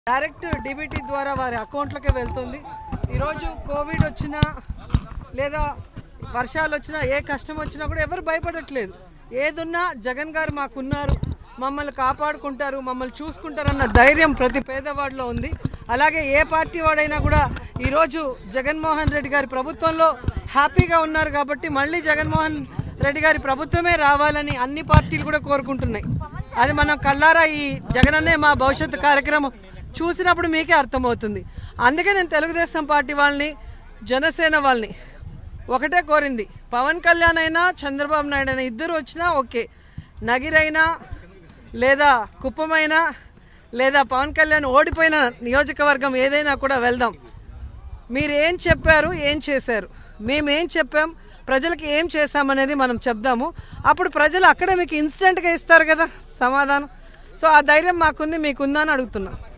Direct DBT ద్వారా వారి అకౌంట్లకే వెళ్తుంది। ఈరోజు కోవిడ్ వచ్చినా లేదా వర్షాలు వచ్చినా ఏ కష్టం వచ్చినా కూడా ఎవరు భయపడట్లేదు। ఏదున్నా జగన్ గారు మాకున్నారు, మమ్మల్ని కాపాడుకుంటారు, మమ్మల్ని చూసుకుంటారన్న ధైర్యం ప్రతి పేదవాడిలో ఉంది। అలాగే ఏ పార్టీ వాడైనా కూడా ఈరోజు జగన్మోహన్ రెడ్డి గారి ప్రభుత్వంలో హ్యాపీగా ఉన్నారు కాబట్టి మళ్ళీ జగన్మోహన్ రెడ్డి గారి ప్రభుత్వమే రావాలని అన్ని పార్టీలు కూడా కోరుకుంటున్నాయి। అది మనం కళ్ళారా ఈ జగనన్నే మా భవిష్యత్తు కార్యక్రమం చూసినప్పుడు మీకే అర్థమవుతుంది। అందుకే నేను తెలుగుదేశం పార్టీ వాళ్ళని, జనసేన వాళ్ళని ఒకటే కోరింది, పవన్ కళ్యాణ్ అయినా చంద్రబాబు నాయుడు అయినా ఇద్దరు వచ్చినా ఓకే, నగిరైనా లేదా కుప్పమైనా లేదా పవన్ కళ్యాణ్ ఓడిపోయిన నియోజకవర్గం ఏదైనా కూడా వెళ్దాం। మీరు ఏం చెప్పారు, ఏం చేశారు, మేమేం చెప్పాం, ప్రజలకు ఏం చేశామనేది మనం చెప్దాము। అప్పుడు ప్రజలు అక్కడే మీకు ఇన్స్టెంట్గా ఇస్తారు కదా సమాధానం। సో ఆ ధైర్యం మాకుంది, మీకుందా అని అడుగుతున్నా।